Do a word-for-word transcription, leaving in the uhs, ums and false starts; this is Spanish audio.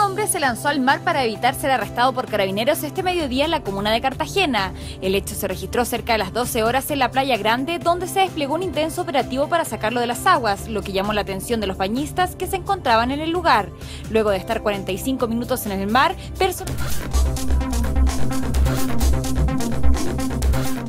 hombre se lanzó al mar para evitar ser arrestado por Carabineros este mediodía en la comuna de Cartagena. El hecho se registró cerca de las doce horas en la playa Grande, donde se desplegó un intenso operativo para sacarlo de las aguas, lo que llamó la atención de los bañistas que se encontraban en el lugar. Luego de estar cuarenta y cinco minutos en el mar, personas...